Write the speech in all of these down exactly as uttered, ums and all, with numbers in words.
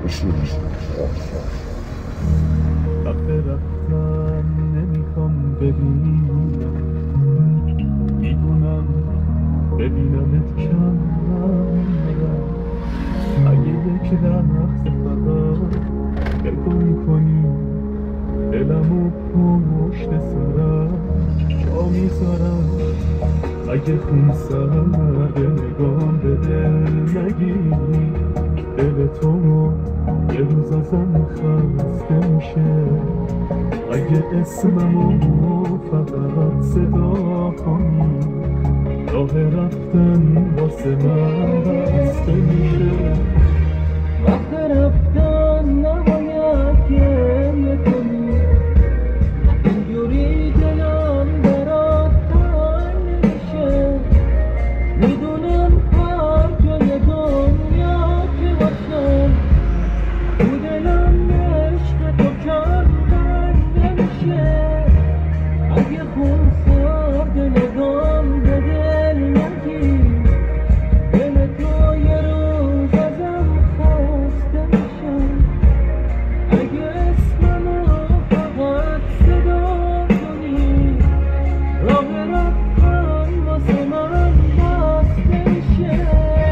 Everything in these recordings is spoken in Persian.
وقت رفتن نمیخوام ببینم، میدونم ببینمت کم نمیرم. اگه یک لحظه فقط نگاه کنی دلمو پشت سرم جا میذارم. اگه خون سرده نگام به دل نگیری، دل تو یه روز ازم خسته میشه. اگه اسممو فقط صدا کنی، راه رفتن واسه من بسته میشه. وقت رفتن نباید گریه کنی، اینجوری دلم برات تنگ نمیشه. میدونم هر جای دنیا که باشم، تو دلم عشق تو کم نمیشه. اگه خون سرد نگام به دل نگی، دل تو یه روز ازم خسته میشه. اگه اسممو فقط صدا کنی، راه رفتن واسه من بسته میشه.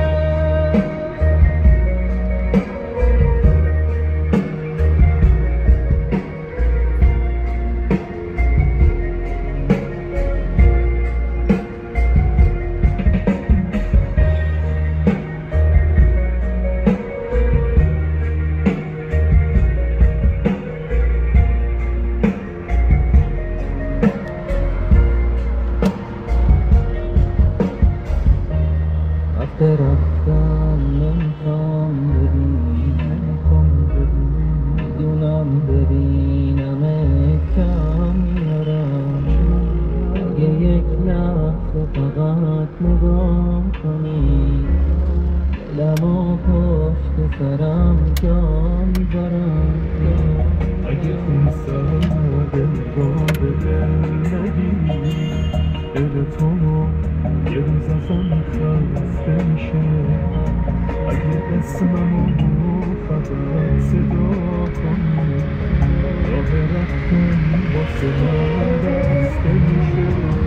وقت رفتن نمیخوام ببین، نمیخوام ببین. میدونم ببینمت کم میارم. اگه یک لحظه فقط نگاه کنی، دلمو پشت سرم جا میذارم. اگه خون سرده نگاه به دل نگیری، دل تو یه روز ازم خسته میشه. اگه اسممو فقط صدا کنی، راه رفتن واسه من بسته میشه.